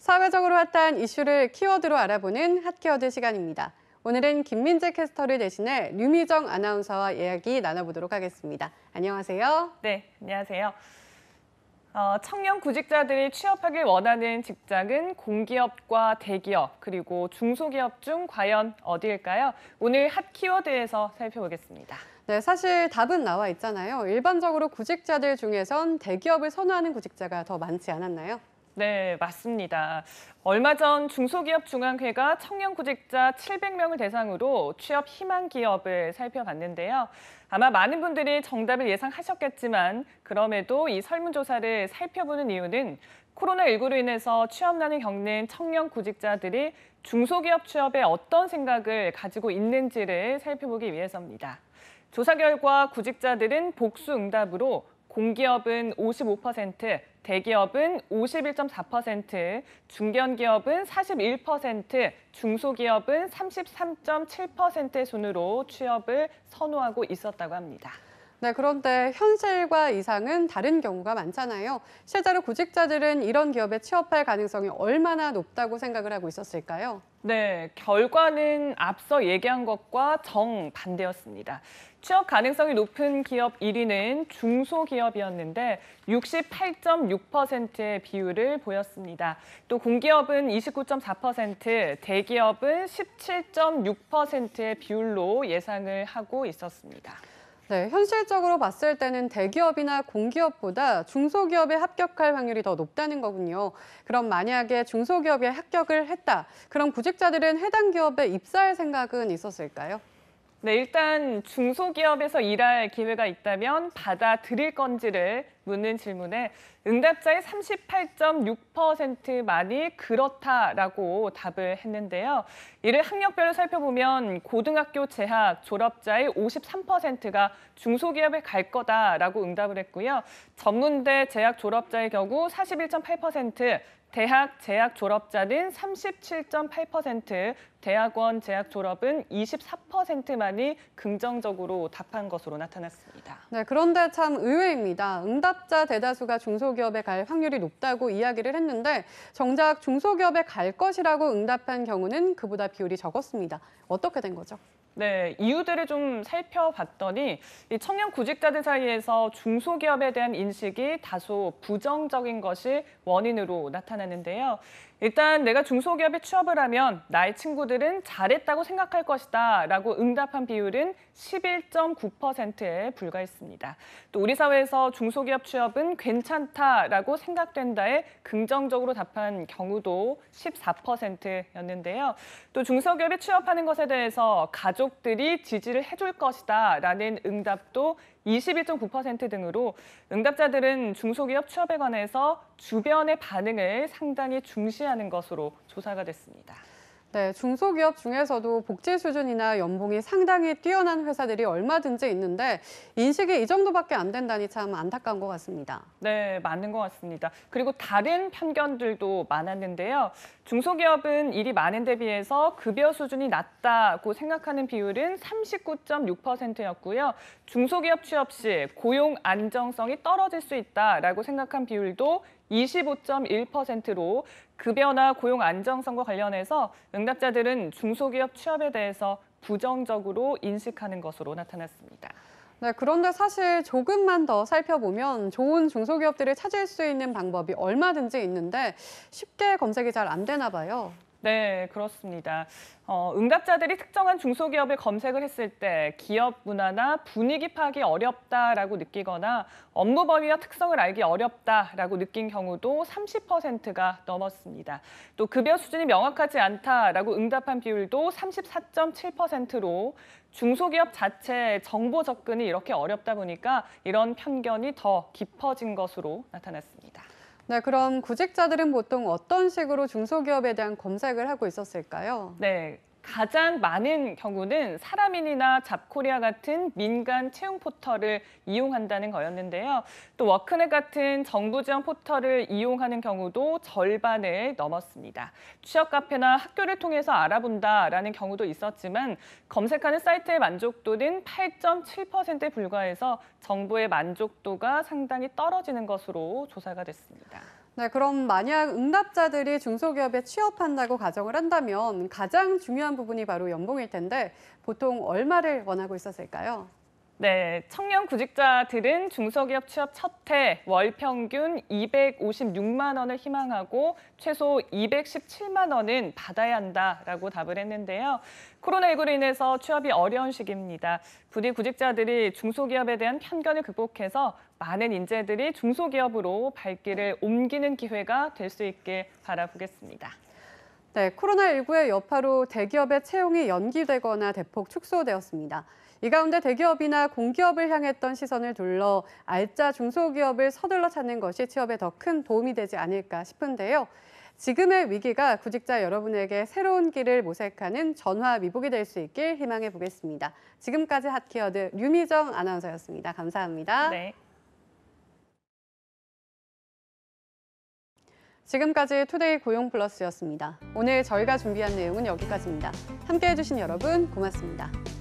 사회적으로 핫한 이슈를 키워드로 알아보는 핫키워드 시간입니다. 오늘은 김민재 캐스터를 대신해 류미정 아나운서와 이야기 나눠보도록 하겠습니다. 안녕하세요. 네, 안녕하세요. 청년 구직자들이 취업하길 원하는 직장은 공기업과 대기업, 그리고 중소기업 중 과연 어디일까요? 오늘 핫키워드에서 살펴보겠습니다. 네, 사실 답은 나와 있잖아요. 일반적으로 구직자들 중에선 대기업을 선호하는 구직자가 더 많지 않았나요? 네, 맞습니다. 얼마 전 중소기업 중앙회가 청년 구직자 700명을 대상으로 취업 희망 기업을 살펴봤는데요. 아마 많은 분들이 정답을 예상하셨겠지만 그럼에도 이 설문조사를 살펴보는 이유는 코로나19로 인해서 취업난을 겪는 청년 구직자들이 중소기업 취업에 어떤 생각을 가지고 있는지를 살펴보기 위해서입니다. 조사 결과 구직자들은 복수 응답으로 공기업은 55%, 대기업은 51.4%, 중견기업은 41%, 중소기업은 33.7%의 순으로 취업을 선호하고 있었다고 합니다. 네, 그런데 현실과 이상은 다른 경우가 많잖아요. 실제로 구직자들은 이런 기업에 취업할 가능성이 얼마나 높다고 생각을 하고 있었을까요? 네, 결과는 앞서 얘기한 것과 정반대였습니다. 취업 가능성이 높은 기업 1위는 중소기업이었는데 68.6%의 비율을 보였습니다. 또 공기업은 29.4%, 대기업은 17.6%의 비율로 예상을 하고 있었습니다. 네, 현실적으로 봤을 때는 대기업이나 공기업보다 중소기업에 합격할 확률이 더 높다는 거군요. 그럼 만약에 중소기업에 합격을 했다. 그럼 구직자들은 해당 기업에 입사할 생각은 있었을까요? 네, 일단 중소기업에서 일할 기회가 있다면 받아들일 건지를 묻는 질문에 응답자의 38.6%만이 그렇다라고 답을 했는데요. 이를 학력별로 살펴보면 고등학교 재학 졸업자의 53%가 중소기업에 갈 거다라고 응답을 했고요. 전문대 재학 졸업자의 경우 41.8%, 대학 재학 졸업자는 37.8%, 대학원 재학 졸업은 24%만이 긍정적으로 답한 것으로 나타났습니다. 네, 그런데 참 의외입니다. 응답자 대다수가 중소기업에 갈 확률이 높다고 이야기를 했는데 정작 중소기업에 갈 것이라고 응답한 경우는 그보다 비율이 적었습니다. 어떻게 된 거죠? 네, 이유들을 좀 살펴봤더니 이 청년 구직자들 사이에서 중소기업에 대한 인식이 다소 부정적인 것이 원인으로 나타나는데요. 일단 내가 중소기업에 취업을 하면 나의 친구들은 잘했다고 생각할 것이다 라고 응답한 비율은 11.9%에 불과했습니다. 또 우리 사회에서 중소기업 취업은 괜찮다라고 생각된다에 긍정적으로 답한 경우도 14%였는데요. 또 중소기업에 취업하는 것에 대해서 가족들이 지지를 해줄 것이다 라는 응답도 21.9% 등으로 응답자들은 중소기업 취업에 관해서 주변의 반응을 상당히 중시하는 것으로 조사가 됐습니다. 네, 중소기업 중에서도 복지 수준이나 연봉이 상당히 뛰어난 회사들이 얼마든지 있는데 인식이 이 정도밖에 안 된다니 참 안타까운 것 같습니다. 네, 맞는 것 같습니다. 그리고 다른 편견들도 많았는데요. 중소기업은 일이 많은 데 비해서 급여 수준이 낮다고 생각하는 비율은 39.6%였고요. 중소기업 취업 시 고용 안정성이 떨어질 수 있다라고 생각한 비율도 25.1%로 급여나 고용 안정성과 관련해서 응답자들은 중소기업 취업에 대해서 부정적으로 인식하는 것으로 나타났습니다. 네, 그런데 사실 조금만 더 살펴보면 좋은 중소기업들을 찾을 수 있는 방법이 얼마든지 있는데 쉽게 검색이 잘 안 되나 봐요. 네, 그렇습니다. 응답자들이 특정한 중소기업을 검색을 했을 때 기업 문화나 분위기 파악이 어렵다라고 느끼거나 업무 범위와 특성을 알기 어렵다라고 느낀 경우도 30%가 넘었습니다. 또 급여 수준이 명확하지 않다라고 응답한 비율도 34.7%로 중소기업 자체 정보 접근이 이렇게 어렵다 보니까 이런 편견이 더 깊어진 것으로 나타났습니다. 네, 그럼 구직자들은 보통 어떤 식으로 중소기업에 대한 검색을 하고 있었을까요? 네, 가장 많은 경우는 사람인이나 잡코리아 같은 민간 채용 포털을 이용한다는 거였는데요. 또 워크넷 같은 정부 지원 포털을 이용하는 경우도 절반을 넘었습니다. 취업 카페나 학교를 통해서 알아본다라는 경우도 있었지만 검색하는 사이트의 만족도는 8.7%에 불과해서 정부의 만족도가 상당히 떨어지는 것으로 조사가 됐습니다. 네, 그럼 만약 응답자들이 중소기업에 취업한다고 가정을 한다면 가장 중요한 부분이 바로 연봉일 텐데 보통 얼마를 원하고 있었을까요? 네, 청년 구직자들은 중소기업 취업 첫 해 월 평균 256만 원을 희망하고 최소 217만 원은 받아야 한다라고 답을 했는데요. 코로나19로 인해서 취업이 어려운 시기입니다. 부디 구직자들이 중소기업에 대한 편견을 극복해서 많은 인재들이 중소기업으로 발길을 옮기는 기회가 될 수 있길 바라보겠습니다. 네, 코로나19의 여파로 대기업의 채용이 연기되거나 대폭 축소되었습니다. 이 가운데 대기업이나 공기업을 향했던 시선을 둘러 알짜 중소기업을 서둘러 찾는 것이 취업에 더 큰 도움이 되지 않을까 싶은데요. 지금의 위기가 구직자 여러분에게 새로운 길을 모색하는 전화위복이 될 수 있길 희망해 보겠습니다. 지금까지 핫키워드 류미정 아나운서였습니다. 감사합니다. 네. 지금까지 투데이 고용 플러스였습니다. 오늘 저희가 준비한 내용은 여기까지입니다. 함께해 주신 여러분 고맙습니다.